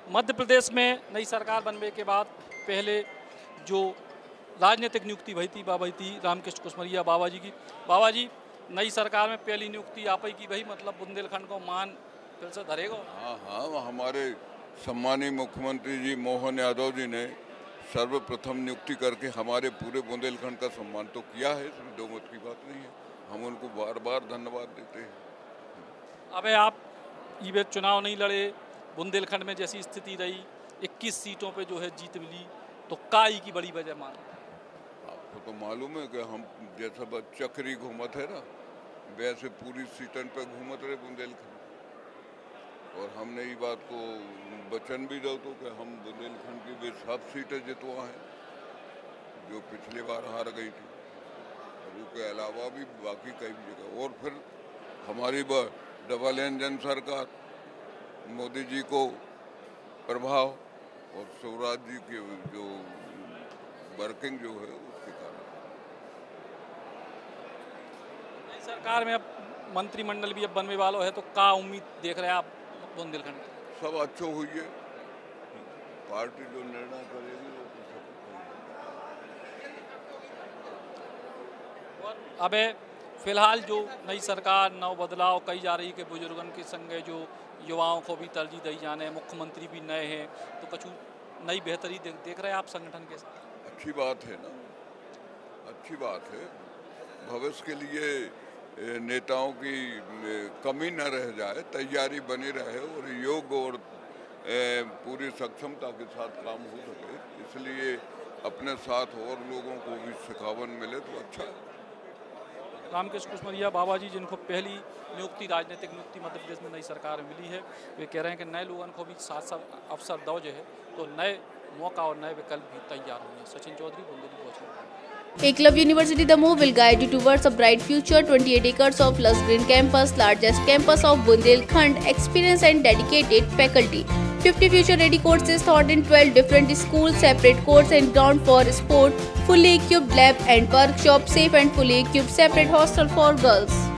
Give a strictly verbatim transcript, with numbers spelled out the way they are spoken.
मध्य प्रदेश में नई सरकार बनने के बाद पहले जो राजनीतिक नियुक्ति भई थी वह थी रामकृष्ण कुसमरिया बाबा जी की। बाबा जी, नई सरकार में पहली नियुक्ति आप ही की भई, मतलब बुंदेलखंड को मान फिर से धरेगा? हाँ हाँ, हमारे सम्मानीय मुख्यमंत्री जी मोहन यादव जी ने सर्वप्रथम नियुक्ति करके हमारे पूरे बुंदेलखंड का सम्मान तो किया है, इसमें दो मत की बात नहीं है। हम उनको बार बार धन्यवाद देते हैं। अबे आप ये चुनाव नहीं लड़े, बुंदेलखंड में जैसी स्थिति रही, इक्कीस सीटों पे जो है जीत मिली, तो काई की बड़ी वजह मान? आपको तो मालूम है कि हम जैसा बस चक्री घूमत है ना, वैसे पूरी सीटन पे घूमत रहे बुंदेलखंड। और हमने ये बात को वचन भी दो तो कि हम बुंदेलखंड की वे सब सीटें जितवा हैं जो पिछली बार हार गई थी, उसके अलावा भी बाकी कई जगह। और फिर हमारी डबल इंजन सरकार, मोदी जी को प्रभाव और शिवराज जी की जो वर्किंग जो है उसके कारण। नई सरकार में अब मंत्रिमंडल भी अब बनने वाला है, तो क्या उम्मीद देख रहे हैं आप बुंदेलखंड? सब अच्छो हुई है, पार्टी जो निर्णय करेगी वो तो सब। अबे फिलहाल जो नई सरकार नव बदलाव कही जा रही कि बुजुर्गों के संगे जो युवाओं को भी तरजीह दी जाने, मुख्यमंत्री भी नए हैं, तो कुछ नई बेहतरी देख, देख रहे हैं आप संगठन के साथ? अच्छी बात है ना, अच्छी बात है। भविष्य के लिए नेताओं की कमी न रह जाए, तैयारी बनी रहे और योग और पूरी सक्षमता के साथ काम हो सके, इसलिए अपने साथ और लोगों को भी सिखावन मिले तो अच्छा है। रामकृष्ण कुसमरिया बाबा जी, जिनको पहली नियुक्ति राजनीतिक नियुक्ति मध्य प्रदेश में नई सरकार में मिली है, वे कह रहे हैं कि नए लोगों को भी साथ साथ अवसर दो जो है, तो नए मौका और नए विकल्प भी तैयार होंगे। सचिन चौधरी, बुंदेली पहुंचे। Eklavya University Damoh will guide you towards a bright future. twenty-eight acres of lush green campus, largest campus of Bundelkhand, experienced and dedicated faculty. fifty future-ready courses taught in twelve different schools, separate courts and ground for sport, fully equipped lab and workshop, safe and fully equipped separate hostel for girls.